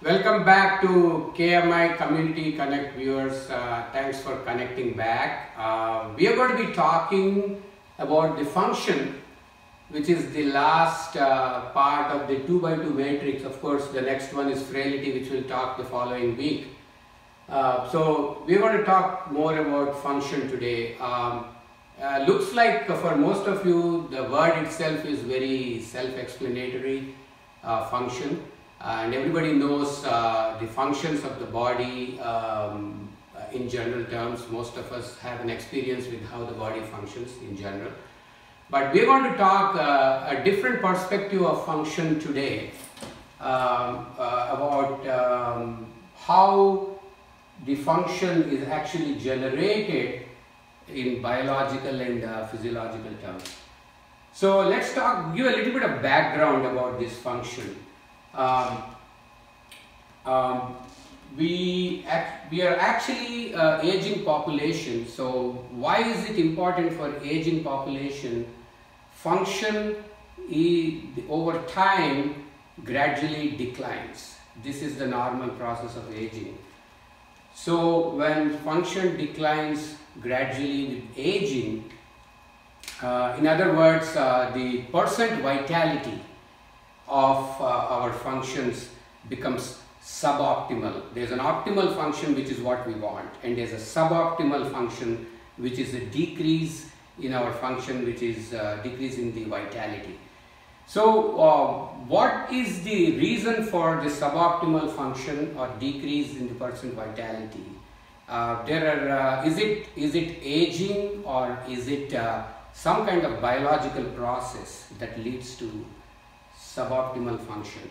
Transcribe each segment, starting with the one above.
Welcome back to KMI Community Connect viewers. Thanks for connecting back. We are going to be talking about the function, which is the last part of the 2x2 matrix. Of course, the next one is frailty, which we'll talk the following week. So we're going to talk more about function today. Looks like for most of you, the word itself is very self-explanatory, function. And everybody knows the functions of the body in general terms. Most of us have an experience with how the body functions in general. But we're going to talk a different perspective of function today about how the function is actually generated in biological and physiological terms. So let's give a little bit of background about this function. We are actually aging population. So why is it important for aging population? Function over time gradually declines. This is the normal process of aging. So when function declines gradually with aging, in other words, the percent vitality of our functions becomes suboptimal. There's an optimal function, which is what we want, and there's a suboptimal function, which is a decrease in our function, which is decreasing the vitality. So what is the reason for the suboptimal function or decrease in the percent vitality? Is it aging, or is it some kind of biological process that leads to suboptimal function?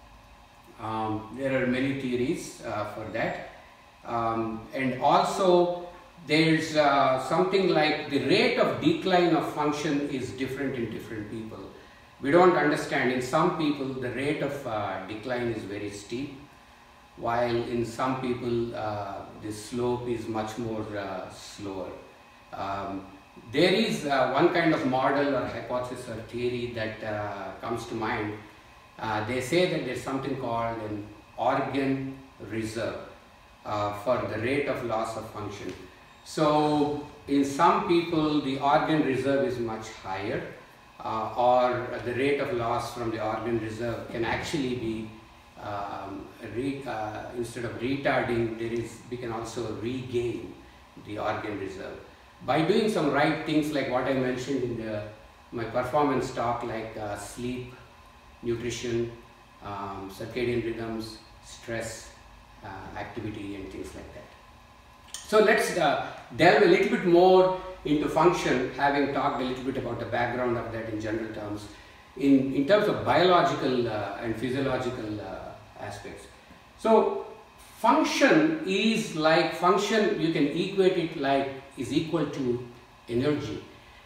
There are many theories for that, and also there's something like the rate of decline of function is different in different people. We don't understand. In some people the rate of decline is very steep, while in some people the slope is much more slower. There is one kind of model or hypothesis or theory that comes to mind. They say that there's something called an organ reserve for the rate of loss of function. So in some people the organ reserve is much higher, or the rate of loss from the organ reserve can actually be instead of retarding, we can also regain the organ reserve by doing some right things, like what I mentioned in my performance talk, like sleep, nutrition, circadian rhythms, stress, activity, and things like that. So let's delve a little bit more into function, having talked a little bit about the background of that in general terms, in terms of biological and physiological aspects. So function is like, function you can equate it like is equal to energy.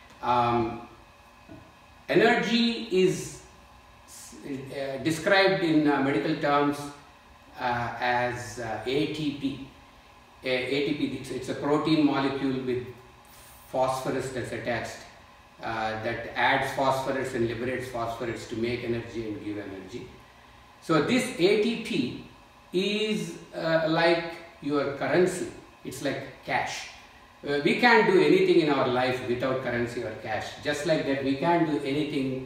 Energy is described in medical terms as ATP. ATP, it's a protein molecule with phosphorus that's attached, that adds phosphorus and liberates phosphorus to make energy and give energy. So this ATP is like your currency. It's like cash. We can't do anything in our life without currency or cash. Just like that, we can't do anything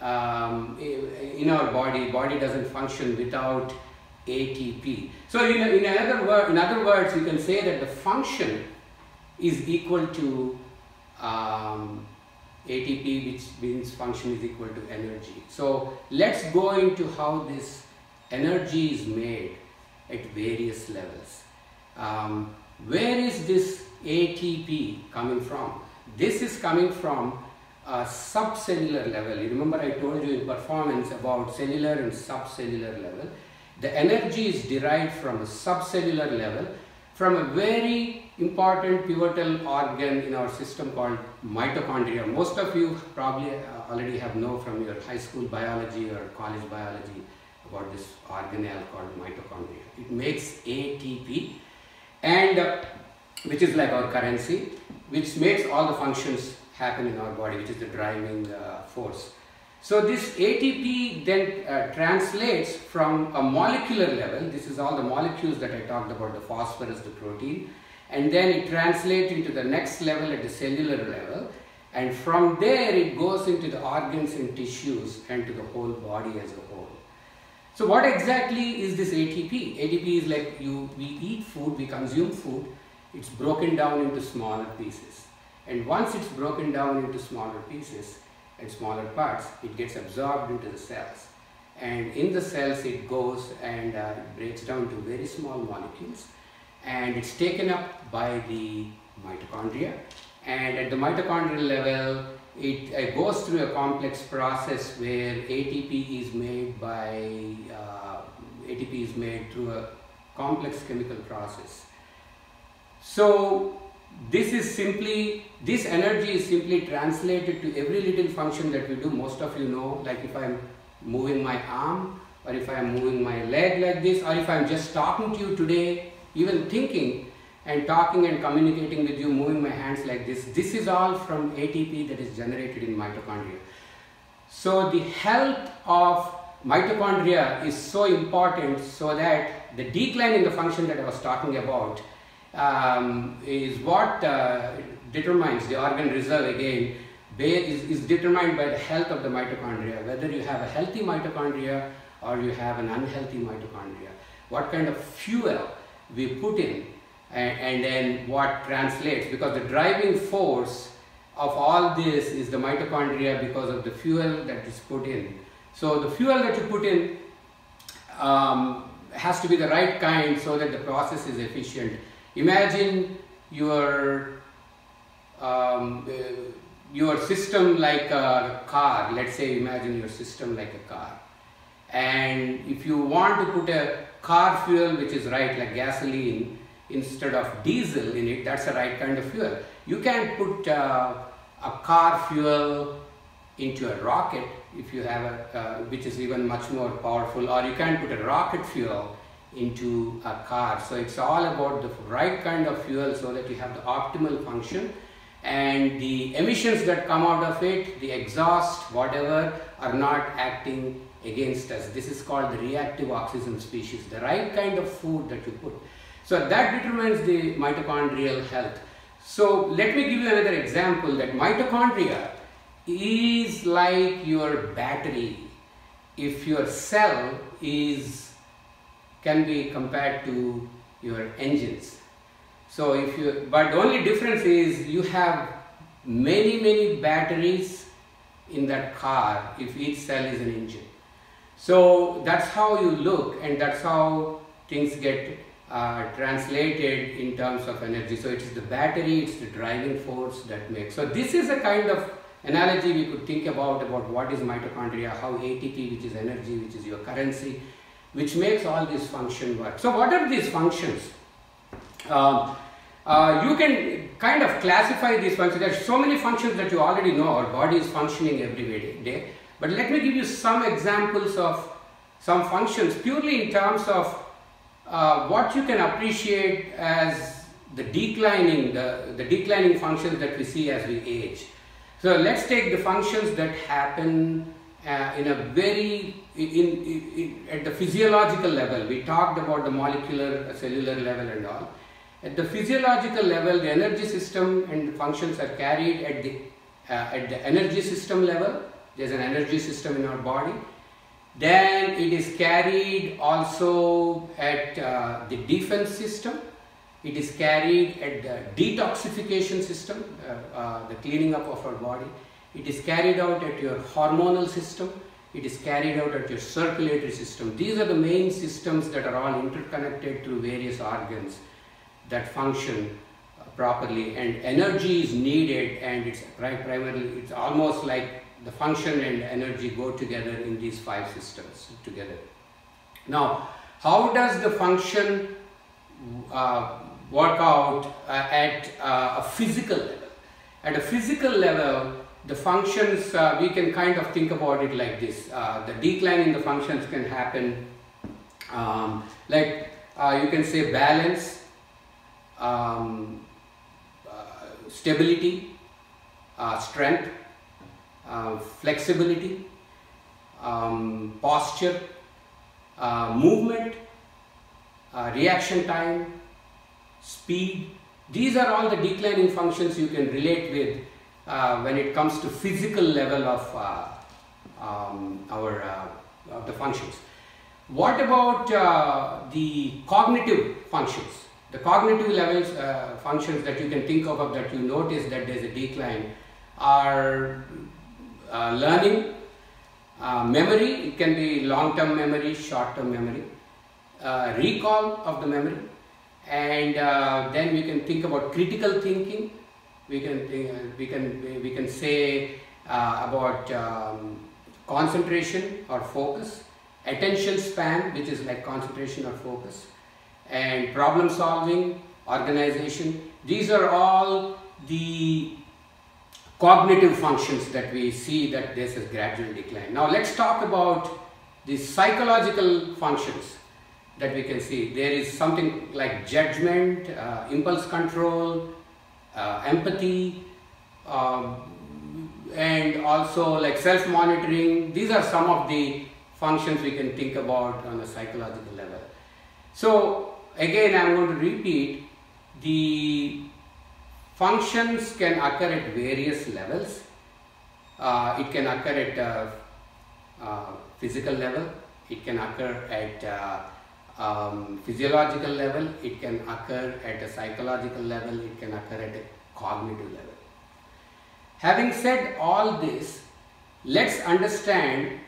in our body. Body doesn't function without ATP. So in other words, you can say that the function is equal to ATP, which means function is equal to energy. So let's go into how this energy is made at various levels. Where is this ATP coming from? This is coming from a subcellular level. You remember I told you in performance about cellular and subcellular level. The energy is derived from a subcellular level, from a very important pivotal organ in our system called mitochondria. Most of you probably already have known from your high school biology or college biology about this organelle called mitochondria. It makes ATP, and which is like our currency, which makes all the functions happen in our body, which is the driving force. So this ATP then translates from a molecular level. This is all the molecules that I talked about, the phosphorus, the protein, and then it translates into the next level at the cellular level, and from there it goes into the organs and tissues and to the whole body as a whole. So what exactly is this ATP? ATP is like we eat food, we consume food, it's broken down into smaller pieces, and once it's broken down into smaller pieces and smaller parts, it gets absorbed into the cells, and in the cells it goes and breaks down to very small molecules, and it's taken up by the mitochondria, and at the mitochondrial level it goes through a complex process where ATP is made through a complex chemical process. So this energy is simply translated to every little function that we do. Most of you know, like if I'm moving my arm, or if I'm moving my leg like this, or if I'm just talking to you today, even thinking and talking and communicating with you, moving my hands like this, this is all from ATP that is generated in mitochondria. So the health of mitochondria is so important, so that the decline in the function that I was talking about is what determines the organ reserve again, is determined by the health of the mitochondria, whether you have a healthy mitochondria or you have an unhealthy mitochondria, what kind of fuel we put in, and then what translates, because the driving force of all this is the mitochondria because of the fuel that is put in. So the fuel that you put in has to be the right kind so that the process is efficient. Imagine your system like a car. Let's say imagine your system like a car, and if you want to put a car fuel which is right, like gasoline instead of diesel in it, that's the right kind of fuel. You can put a car fuel into a rocket if you have which is even much more powerful, or you can put a rocket fuel into a car. So it's all about the right kind of fuel so that you have the optimal function, and the emissions that come out of it, the exhaust, whatever, are not acting against us. This is called the reactive oxygen species, the right kind of food that you put. So that determines the mitochondrial health. So let me give you another example, that mitochondria is like your battery. If your cell can be compared to your engines. So but the only difference is you have many batteries in that car if each cell is an engine. So that's how you look, and that's how things get translated in terms of energy. So it is the battery, it's the driving force that makes. So this is a kind of analogy we could think about what is mitochondria, how ATP, which is energy, which is your currency, which makes all these functions work. So what are these functions? You can kind of classify these functions. There are so many functions that you already know. Our body is functioning every day. But let me give you some examples of some functions purely in terms of what you can appreciate as the declining functions that we see as we age. So let's take the functions that happen at the physiological level. We talked about the molecular, cellular level and all. At the physiological level, the energy system and the functions are carried at the energy system level. There's an energy system in our body. Then it is carried also at the defense system. It is carried at the detoxification system, the cleaning up of our body. It is carried out at your hormonal system. It is carried out at your circulatory system. These are the main systems that are all interconnected through various organs that function properly, and energy is needed, and it's primarily, it's almost like the function and energy go together in these 5 systems together. Now, how does the function work out at a physical level? At a physical level, the functions, we can kind of think about it like this. The decline in the functions can happen like you can say balance, stability, strength, flexibility. posture, movement, reaction time, speed. These are all the declining functions you can relate with when it comes to physical level of the functions. What about the cognitive functions? The cognitive levels, functions that you can think of that you notice that there is a decline are learning, memory. It can be long-term memory, short-term memory, recall of the memory, and then we can think about critical thinking. We can say about concentration or focus, attention span, which is like concentration or focus, and problem solving, organization. These are all the cognitive functions that we see that there's a gradual decline. Now let's talk about the psychological functions that we can see. There is something like judgment, impulse control, empathy, and also like self-monitoring. These are some of the functions we can think about on a psychological level. So again, I'm going to repeat, the functions can occur at various levels. It can occur at physical level, it can occur at physiological level, it can occur at a psychological level, it can occur at a cognitive level. Having said all this, let's understand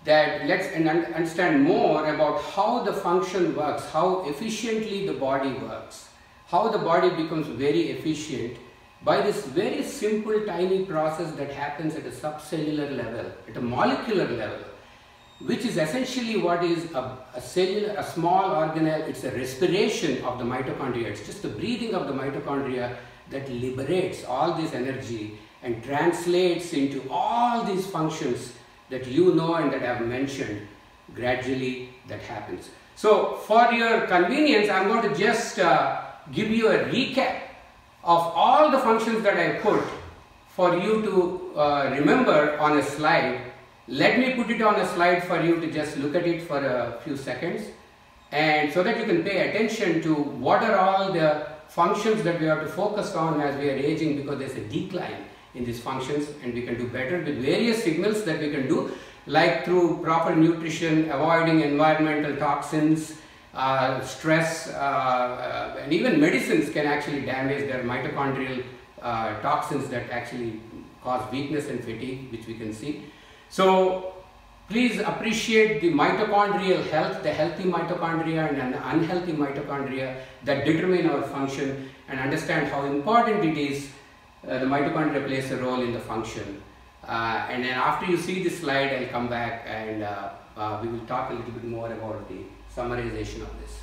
more about how the function works, how efficiently the body works, how the body becomes very efficient by this very simple tiny process that happens at a subcellular level, at a molecular level, which is essentially what is a small organelle. It's a respiration of the mitochondria. It's just the breathing of the mitochondria that liberates all this energy and translates into all these functions that you know and that I have mentioned. Gradually that happens. So for your convenience, I'm going to just give you a recap of all the functions that I put for you to remember on a slide. Let me put it on a slide for you to just look at it for a few seconds, and so that you can pay attention to what are all the functions that we have to focus on as we are aging, because there's a decline in these functions, and we can do better with various signals that we can do, like through proper nutrition, avoiding environmental toxins, stress, and even medicines can actually damage their mitochondrial toxins that actually cause weakness and fatigue, which we can see. So please appreciate the mitochondrial health, the healthy mitochondria and the unhealthy mitochondria that determine our function, and understand how important it is. The mitochondria plays a role in the function. And then after you see this slide, I'll come back and we will talk a little bit more about the summarization of this.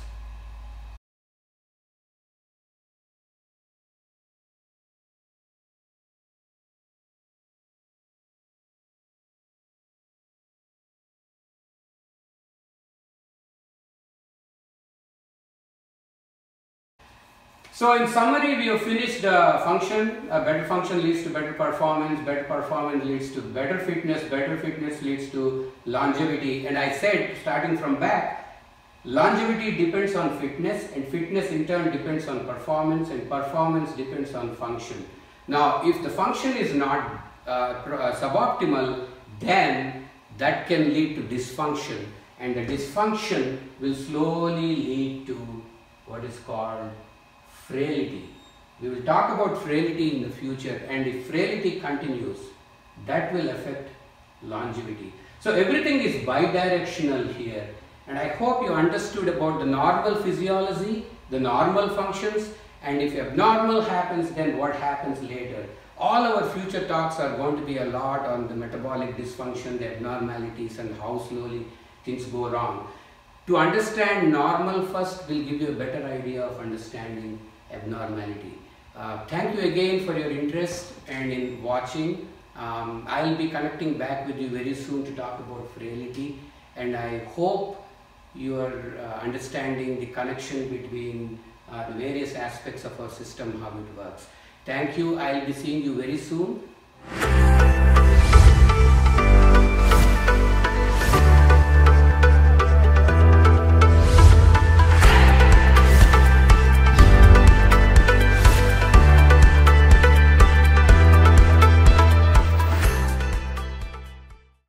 So in summary, we have finished the function. A better function leads to better performance leads to better fitness leads to longevity. And I said, starting from back, longevity depends on fitness, and fitness in turn depends on performance, and performance depends on function. Now, if the function is not suboptimal, then that can lead to dysfunction, and the dysfunction will slowly lead to what is called frailty. We will talk about frailty in the future, and if frailty continues, that will affect longevity. So everything is bidirectional here, and I hope you understood about the normal physiology, the normal functions, and if abnormal happens, then what happens later. All our future talks are going to be a lot on the metabolic dysfunction, the abnormalities, and how slowly things go wrong. To understand normal first will give you a better idea of understanding abnormality. Thank you again for your interest and in watching. I will be connecting back with you very soon to talk about frailty, and I hope you are understanding the connection between the various aspects of our system, how it works. Thank you. I will be seeing you very soon.